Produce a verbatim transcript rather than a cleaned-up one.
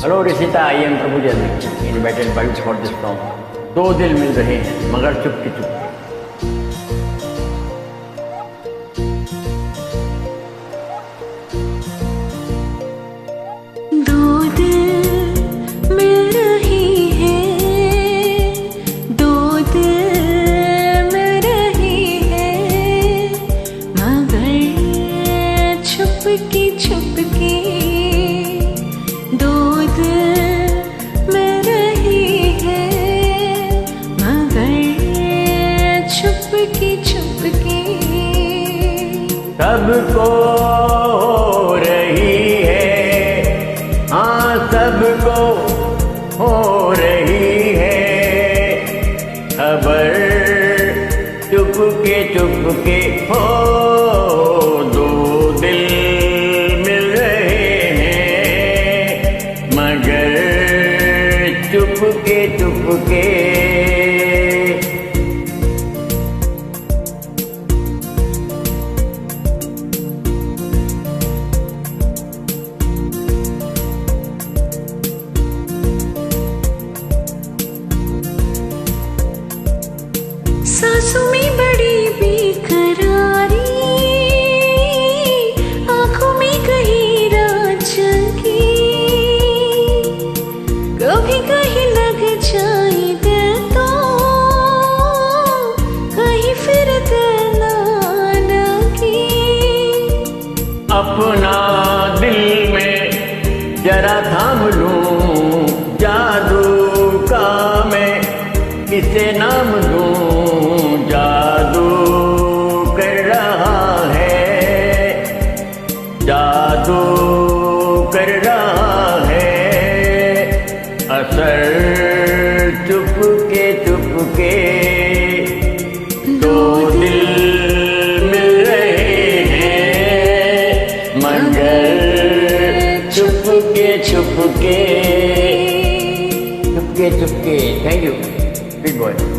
Hello Rishita, I am Prabhujan invited by for this song. दो दिल मिल रहे हैं मगर चुपके चुपके। छुपके छुपके दो दिल मिल रही है, मगर छुपके छुपके सबको हो रही है, हाँ सबको हो रही है खबर, चुपके चुपके हो चुपके चुपके। सांसों में बड़ी बेकरारी, आंखों में कहीं रात जगी, कभी कहीं लग जाए दिल तो कहीं फिर दिल ना लगे। अपना दिल में जरा थाम लूं, जादू का मैं किसे नाम दूं, जादू कर रहा है, जादू कर रहा है असर, चुपके चुपके दो दिल मिल रहे हैं, मगर चुपके चुपके चुपके चुपके। Thank you big boy.